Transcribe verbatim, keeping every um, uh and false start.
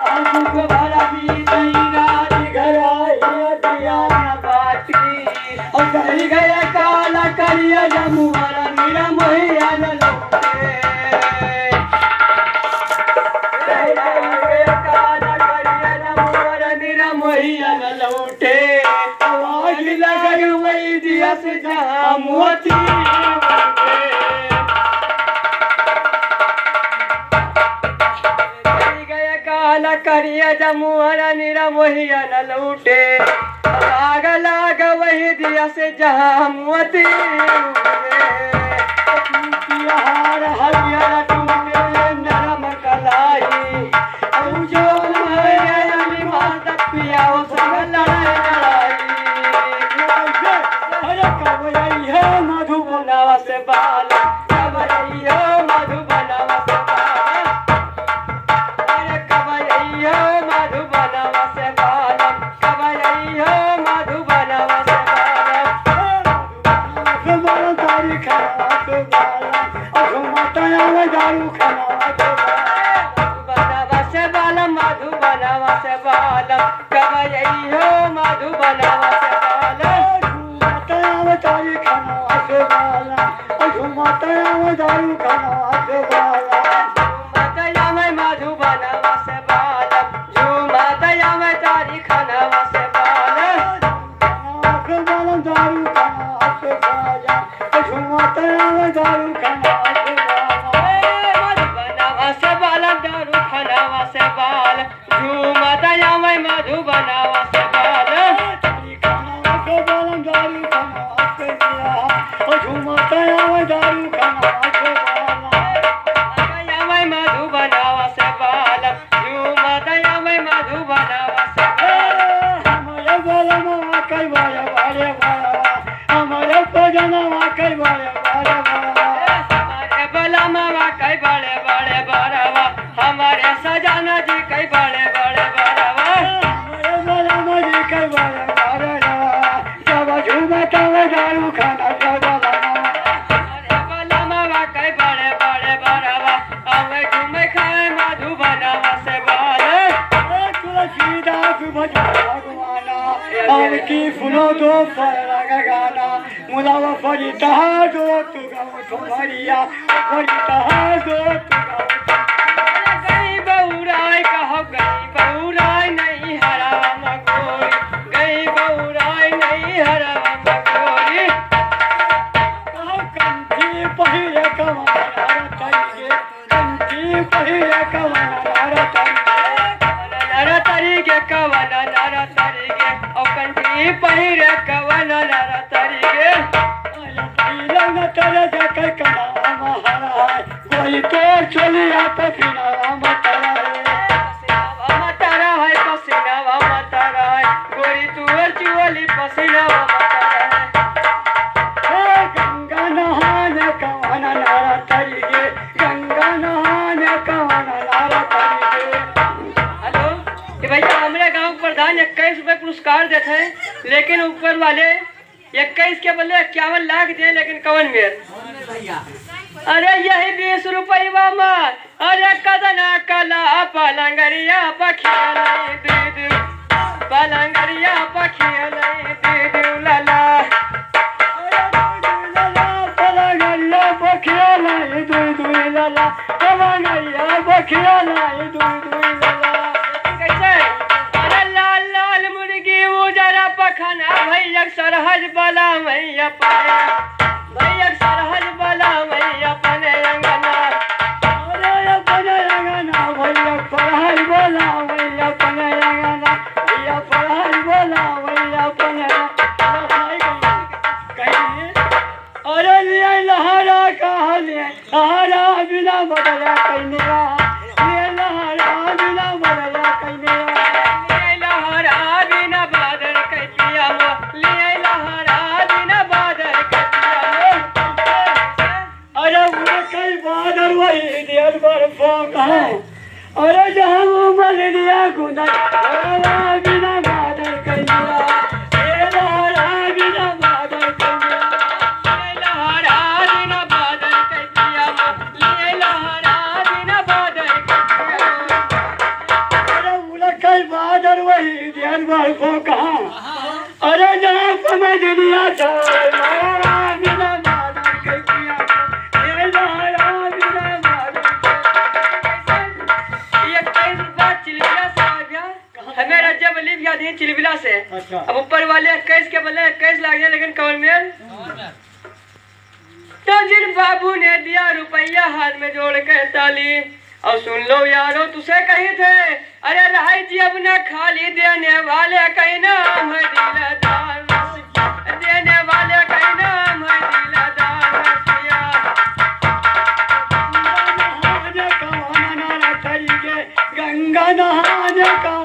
आगू भरा भी राज घर आया दिया न बाती और कहीं गया काला करिया जमुआरा मेरा मोहिया न लौटे गया काला करिया जमुआरा मेरा मोहिया न लौटे आग लग वही दिया से जहाँ मोती करिया जमुआरा निरा मोहिया न लूटे लाग लाग वही दिया से जहाँ मोती हार हरियर टूटे नरम कलाई और जो हरियर मात पिया वो सब लड़ाई लड़ाई अरे कब रही है मधु बनावा से बाल कब रही है मधु बनावा से मधुबनवा से बालम कबैया मधुबनवा से बालम तारी खाना के बालम अघुमतया में दारू खाना के मधुबनवा से बालम मधुबनवा से बालम कबैया मधुबनवा से बालम अघुमतया में तारी खाना के बालम अघुमतया में दारू खाना के बालम अघुमतया में मधुबनवा से दारू खाना मधुबनवा से बालम दारू खाना से बाल झूमतया में मधुबनवा से बाल तारी खाना के बालम दारू खाना से दिया झूमतया में दारू खाना के बाल में मधुबनवा से बाल झूमतया में मधुबनवा से हमारे बालम कई बारे बारे बारे हमारे भजनवा कई बारे कई बड़े बड़े बड़वा हमारे सजाना जी कई बड़े बड़े बड़वा हमारे बलमा जी कई बड़े बड़े जब झूमता में दारू खाना जब हमारे बलमा कई बड़े बड़े बड़वा हमें घूमे खाए मधुबनवा से बाल तुलसीदास भगवाना और की फूलों दो फल गाना मुलावा फरी तहा दो तू गाओ तुम्हारिया फरी तहा दो तू गाओ गई बहुराय कहो गई बहुराय नहीं हरा मगोरी गई बहुराय नहीं हरा मगोरी कहो कंठी पहिरे कमाना तरीके कंठी पहिरे कमाना नर तरीके कवना नर तरीके और कंठी पहिरे कवना नर तरीके लंग तेरे जाकर कला महाराज कोई तो चलिया पसीना मतारा है मतारा है पसीना मतारा है गोरी तुअर चुअली पसीना मतारा है गंगा नहाने कवना नारा तरीके गंगा नहाने कवना नारा तरीके हेलो ये भैया हमारे गांव प्रधान इक्कीस रुपए पुरस्कार देते हैं लेकिन ऊपर वाले इक्कीस के बदले इक्यावन लाख दे लेकिन कवन मेर अरे यही बीस रुपये मार अरे कदना कला पलंगरिया पखिया दीद पलंगरिया पखिया दीद लाला पलंगरिया पखिया दीद लाला पलंगरिया पखिया दीद लाला कैसे अरे लाल लाल मुर्गी उजरा पखना भैया सरहज बला मैया पाया भैया सरहज बला मैया पने अंगना अरे पने अंगना भैया सरहज बला मैया पने अंगना भैया सरहज बला मैया पने कहीं अरे लिया लहरा कहा लिया लहरा बिना बदला कहने लिया लहरा बिना बदला कहने लहरा बिना बादल कहतिया लिया लहरा बिना बादल अरे वो कई बादल वही दियल पर फोका अरे जहाँ वो मल दिया गुना बिना बादल कहतिया लहरा बिना बादल कहतिया लहरा बिना बादल कहतिया लहरा बिना बादल कहतिया अरे बादल वही देर बार को कहा अरे जहाँ समझ लिया छोड़ मारा बिना बादल के किया ये मारा बिना बादल ये कई बात चिलबिला से आ गया हमें रज्जा बली भी आदि चिलबिला से अब ऊपर वाले इक्कीस के बल्ले इक्कीस लाख दिया लेकिन कमर में तो जिन बाबू ने दिया रुपया हाथ में जोड़ के ताली और सुन लो यारो तुसे कही थे अरे रहाई जी अब ना खाली देने वाले कहीं नाम है दिलदार देने वाले कहीं नाम है दिलदार गंगा नहाने का